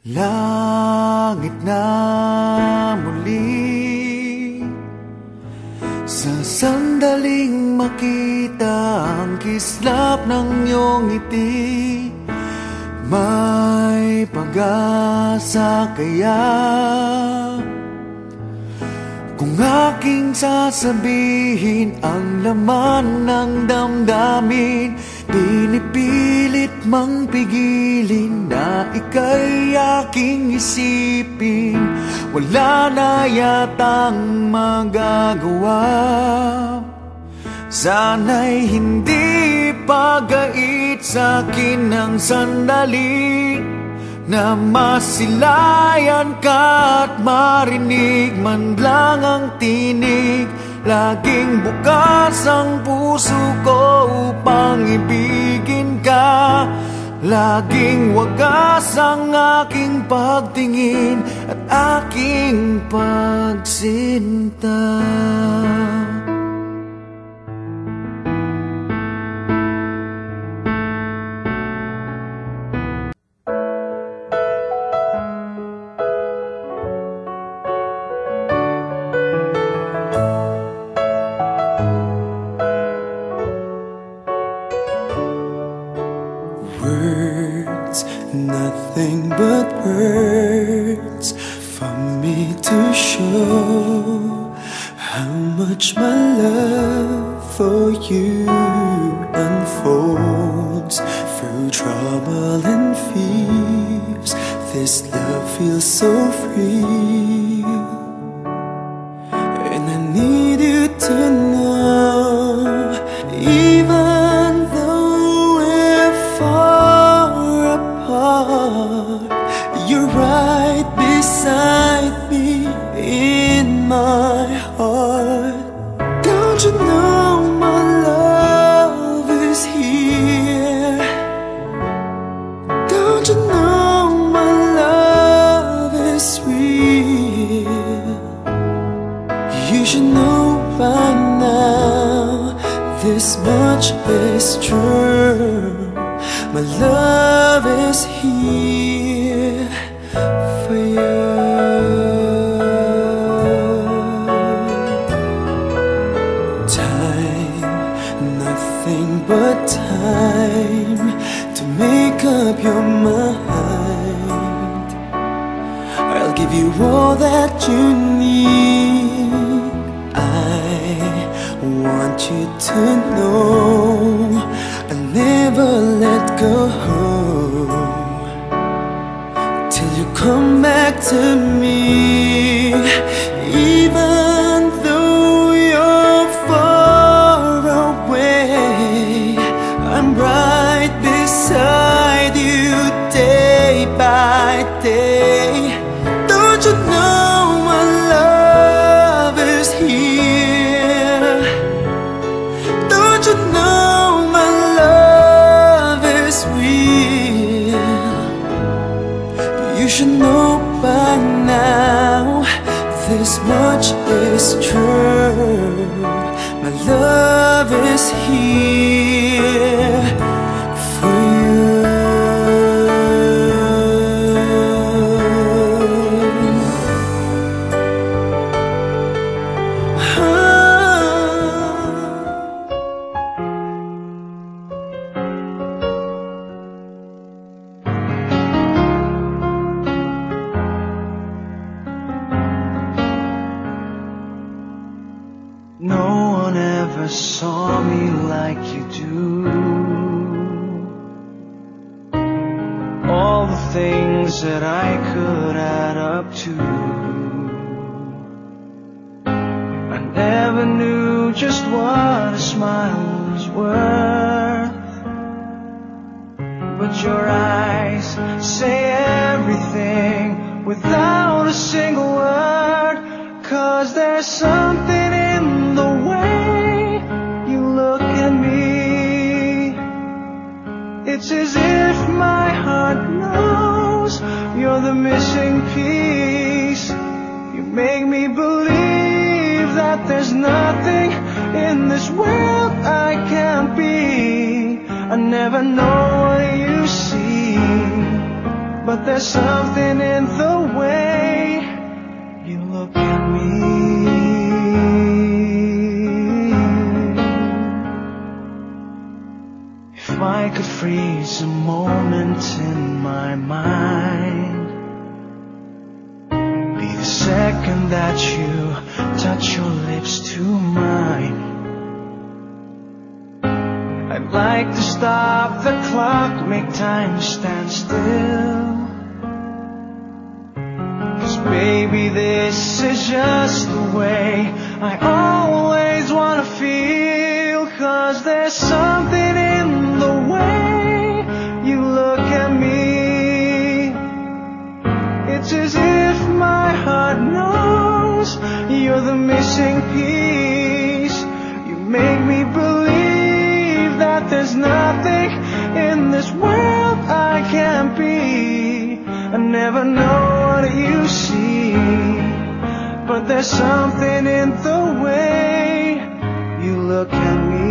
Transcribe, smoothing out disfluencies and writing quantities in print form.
Langit na muli, sa sandaling makita ang kislap ng iyong ngiti. May pag-asa kaya kung aking sasabihin ang laman ng damdamin? Pinipilit mang pigilin na ika'y aking isipin. Wala na yatang magagawa. Sana'y hindi pagait sa'kin ng sandali na masilayan ka at marinig man lang ang tinig. Laging bukas ang puso ko upang ibigin ka. Laging wagas ang aking pagtingin at aking pagsinta. Nothing but words for me to show how much my love for you unfolds through trouble and fears. This love feels so free, and I need you to know, even though we're far apart, you're right beside me in my heart. Don't you know my love is here? Don't you know my love is real? You should know by now, this much is true. My love is here for you. Time, nothing but time to make up your mind. I'll give you all that you need. I want you to know I'll never let go till you come back to me. Even though you're far away, I'm right beside you day by day. Don't you know my love is here? Don't you know my love is real? You should know by now, this much is true. My love is here for you. No one ever saw me like you do. All the things that I could add up to, I never knew just what a smile was worth. But your eyes say everything without a single word. 'Cause there's something in the way you look at me. It's as if my heart knows you're the missing piece. You make me believe that there's nothing in this world I can't be. I never know what you see, but there's something in the way you look at me. If I could freeze a moment in my mind, be the second that you touch your lips to mine. I'd like to stop the clock, make time stand still. 'Cause baby, this is just the way I always wanna feel. 'Cause there's something in the way you look at me. It's as if my heart knows you're the missing piece. You make me believe that there's nothing in this world I can't be. I never know what you see, but there's something in the way you look at me.